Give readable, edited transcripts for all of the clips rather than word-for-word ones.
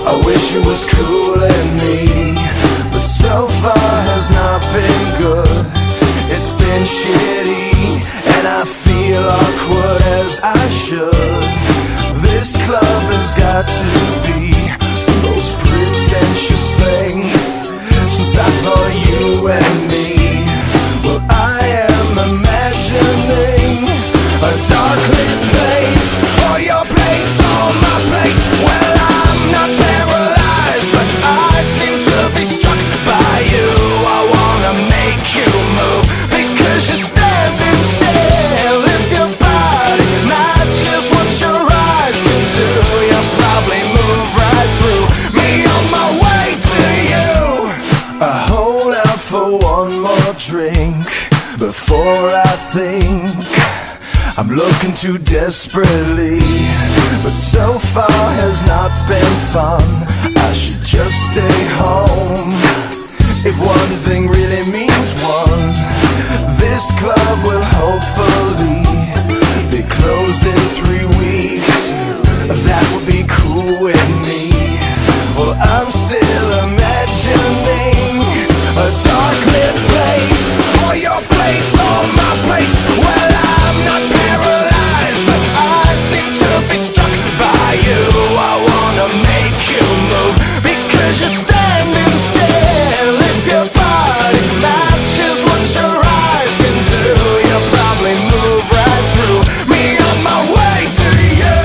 I wish it was cooling me, but so far has not been good. It's been shitty, and I feel awkward as I should. This club has got to be the most pretentious thing since I thought you and me. Well, I am imagining a dark lit place, or your place, or my place. Well, I'm not paralyzed, but I seem to be struck by you. I wanna make you move, because you're standing still. If your body matches what your eyes can do, you'll probably move right through me on my way to you. I hold out for one more drink before I think I'm looking too desperately, but so far has not been fun. I should just stay home. If one thing really means one, this club will hopefully be closed in 3 weeks. That would be cool with me. Well, I'm still imagining a dark lit place, or your place, or my place. Well, I'm not paralyzed, but I seem to be struck by you. I wanna make you move, because you're standing still. If your body matches what your eyes can do, you'll probably move right through me on my way to you.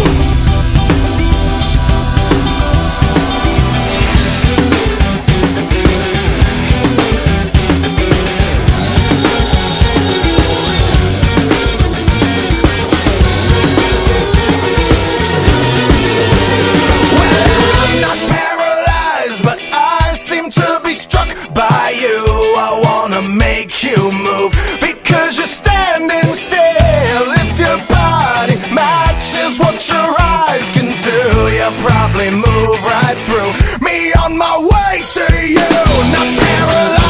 By you, I wanna make you move, because you're standing still. If your body matches what your eyes can do, you'll probably move right through me on my way to you. Not paralyzed.